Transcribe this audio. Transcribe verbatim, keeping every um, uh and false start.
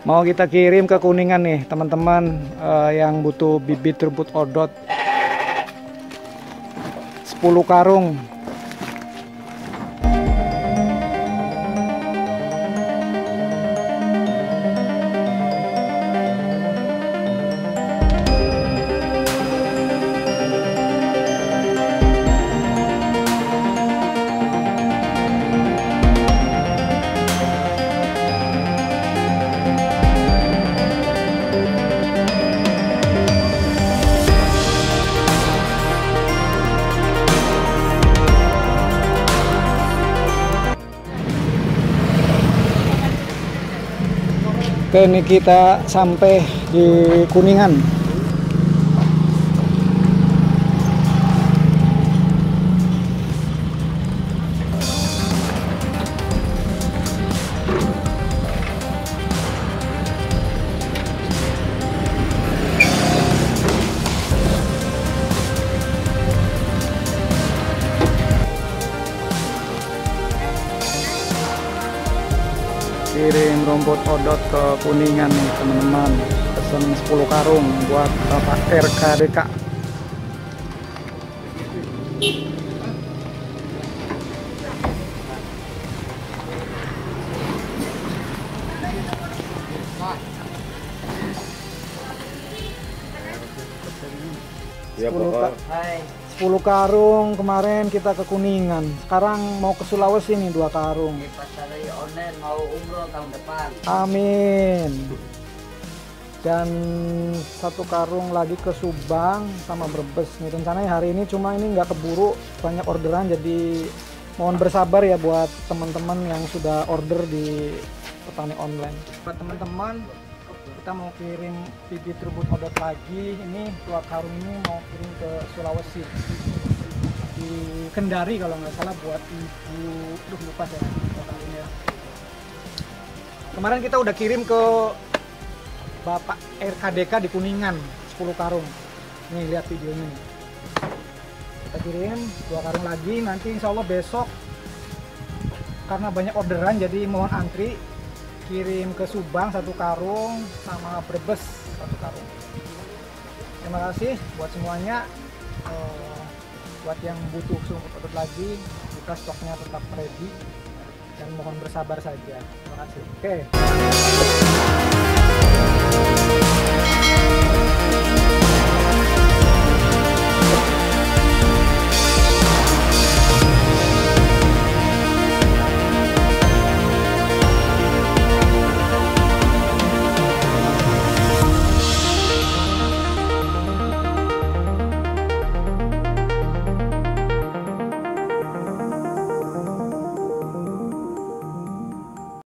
Mau kita kirim ke Kuningan nih teman-teman, uh, yang butuh bibit rumput odot sepuluh karung. Oke, ini kita sampai di Kuningan. Kirim rumput odot ke Kuningan nih teman-teman, pesen sepuluh karung buat Bapak R K D K. Ya, Pak. sepuluh karung kemarin kita ke Kuningan. Sekarang mau ke Sulawesi nih dua karung. Pasari online mau umroh tahun depan. Amin. Dan satu karung lagi ke Subang sama Brebes nih. Rencananya hari ini, cuma ini nggak keburu, banyak orderan, jadi mohon bersabar ya buat teman-teman yang sudah order di petani online. Buat teman-teman, kita mau kirim bibit rumput odot lagi. Ini dua karung ini mau kirim ke Sulawesi, di Kendari kalau nggak salah, buat ibu, aduh lupa saya ini ya. Kemarin kita udah kirim ke Bapak R K D K di Kuningan sepuluh karung. Nih lihat videonya nih. Kita kirim dua karung lagi, nanti insya Allah besok karena banyak orderan jadi mohon antri. Kirim ke Subang satu karung sama Brebes satu karung. Terima kasih buat semuanya. Uh, buat yang butuh rumput odot lagi, kita stoknya tetap ready dan mohon bersabar saja. Terima kasih. Oke.